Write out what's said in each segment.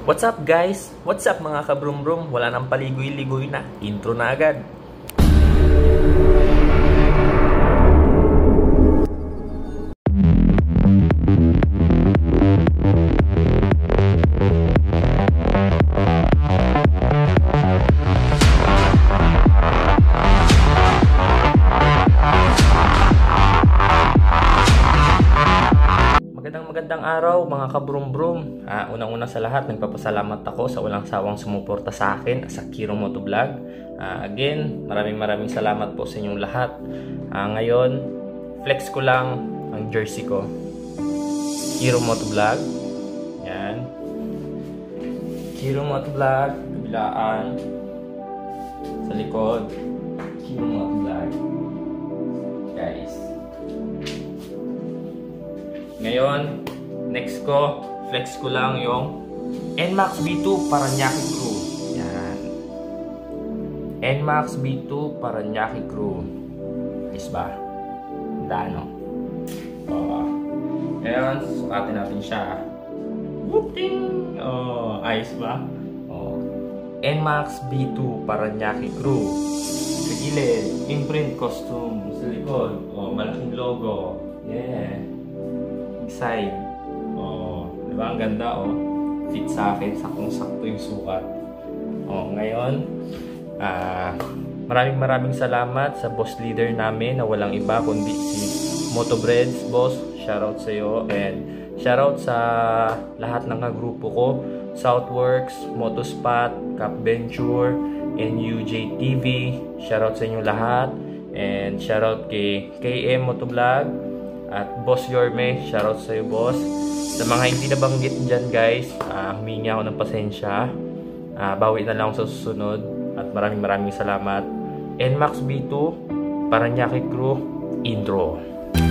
What's up guys? What's up mga kabrum-brum? Wala nang paligoy-ligoy na. Intro na agad. Magandang araw mga kabrum-brum. Unang-una sa lahat, nagpapasalamat ako sa walang sawang sumuporta sa akin sa Kiro Motovlog. Again, maraming salamat po sa inyong lahat. Ngayon, flex ko lang ang jersey ko. Kiro Motovlog. Yan. Kiro Motovlog. Kabilaan. Sa likod. Kiro Motovlog. Guys. Ngayon, next ko, flex ko lang yung NMAX B2 Paranaque Crew. Yan. NMAX B2 Paranaque Crew. Ayos ba? Dano. Ngayon, sukatin natin siya. Whooping! Ayos ba? NMAX B2 Paranaque Crew. Sa gilid, imprint costume. Sa likod, malaking logo. Yeah. Side. Diba? Ang ganda, fit sa akin. Saktong-sakto yung sukat. Ngayon, maraming salamat sa boss leader namin na walang iba kundi si Motobreads, boss. Shoutout sa iyo. And shoutout sa lahat ng grupo ko. Southworks, Motospot, Cap Venture, NUJ TV. Shoutout sa inyo lahat. And shoutout kay KM Motovlog. At Boss Yorme, shoutout sa iyo, boss. Sa mga hindi nabanggit dyan, guys, humingi ako ng pasensya. Bawi na lang sa susunod. At maraming salamat. NMAX B2, Paranaque Crew, intro.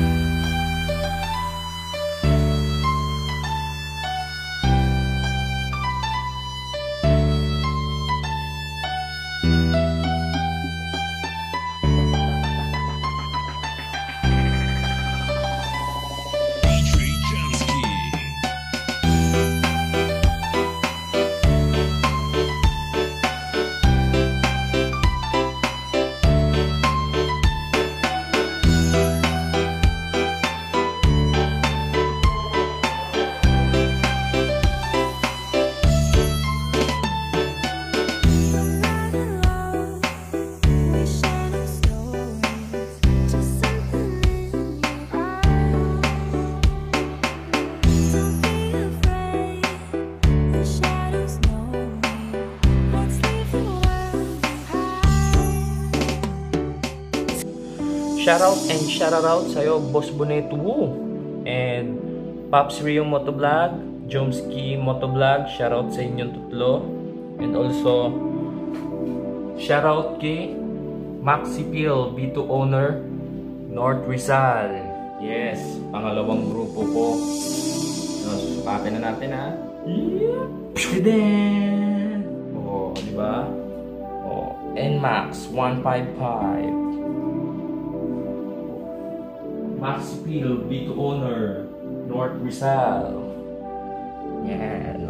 Shoutout sa'yo, Boss Boneto and Pops Rio Motovlog, Jomski Motovlog. Shoutout sa inyong tutlo. And also, shoutout kay Maxi Pil, B2 owner, North Rizal. Yes, pangalawang grupo ko. Susukatin na natin, ha? Diba? NMAX 155. Maxi Pil, B2 owner, North Rizal. Yan,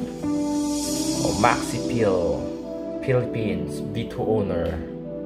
Maxi Pil, Philippines, B2 owner.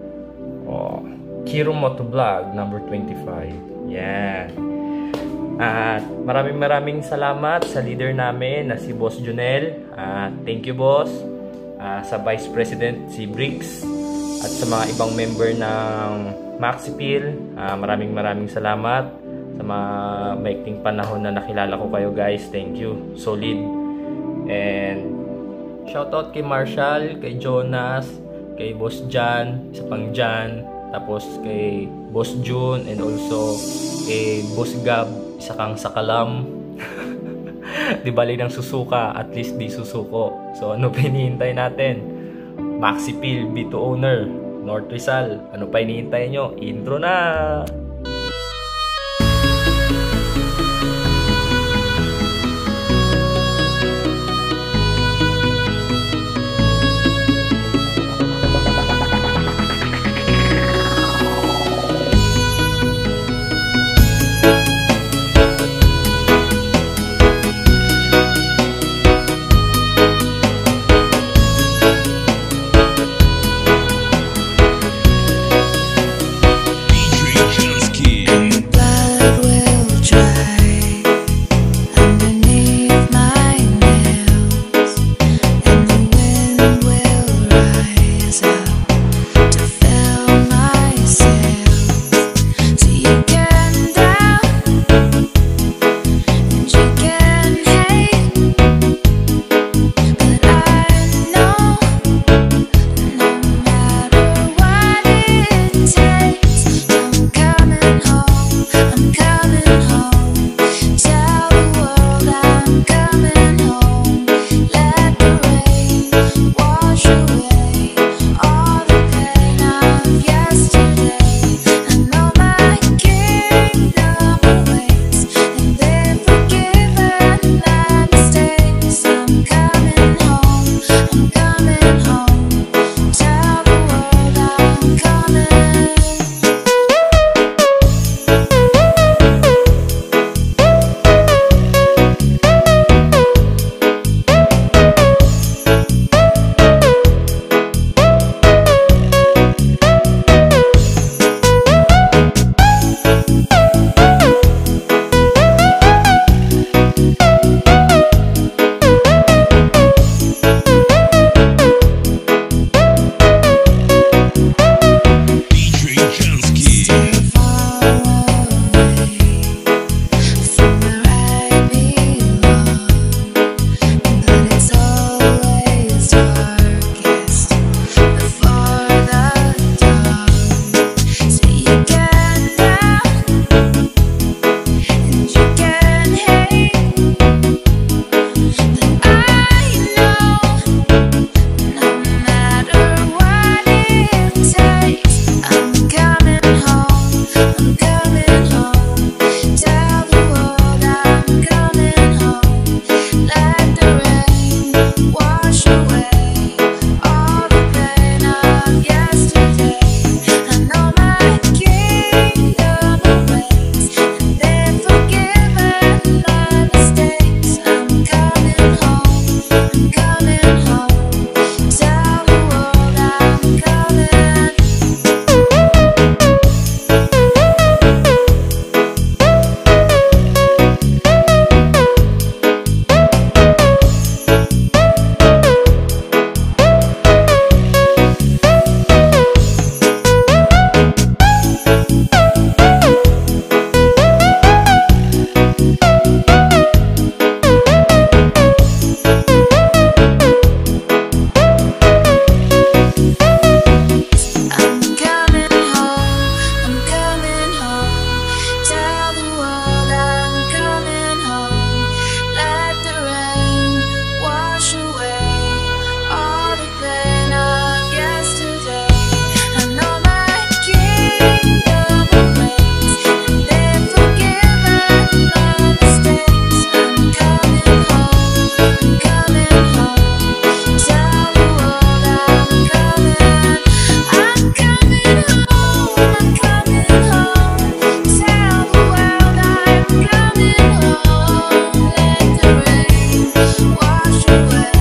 Kiro Motovlog, number 25. Yan. At maraming salamat sa leader namin na si Boss Junel. Thank you, boss. Sa Vice President, si Briggs. At sa mga ibang member ng Maxi Pil, maraming salamat sa mga maikling panahon na nakilala ko kayo, guys. Thank you. Solid. And shoutout kay Marshall, kay Jonas, kay Boss Jan, isa pang Jan, tapos kay Boss June, and also kay Boss Gab, isa kang sakalam. Di bali ng susuka, at least di susuko. So ano pa hinihintay natin? Maxi Pil, B2 owner, North Rizal. Ano pa hinihintay nyo? Intro na! away.